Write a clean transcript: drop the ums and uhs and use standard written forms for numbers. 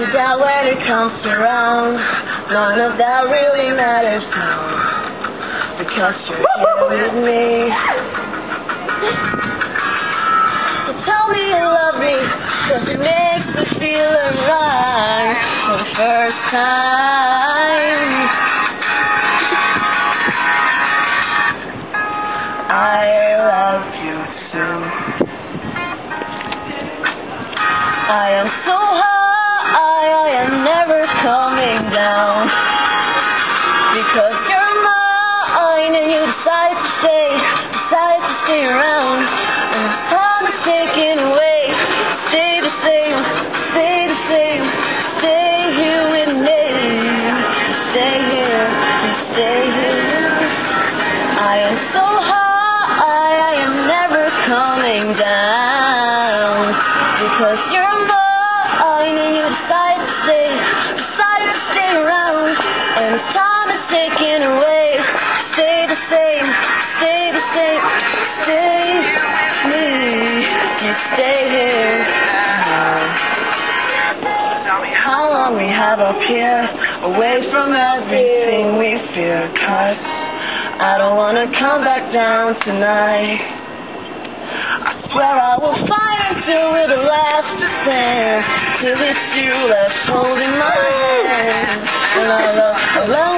that when it comes around, none of that really matters now, because you're here with me. So tell me you love me, cause it makes me feel alive for the first time. I love you too. I am so high, I am never coming down, because you're mine and you decide to stay around, and the time is taken away. Stay the same, stay the same, stay here with me, stay here, stay here. I am so high, I am never coming down, because you're mine and you decide to stay around, and the time is taken away. Stay the same, stay the same, stay with me, you stay here. How long we have up here, away from everything we fear, 'cause I don't wanna come back down tonight. I swear I will fight until we're the last to stand, till it's you left holding my hand. And I love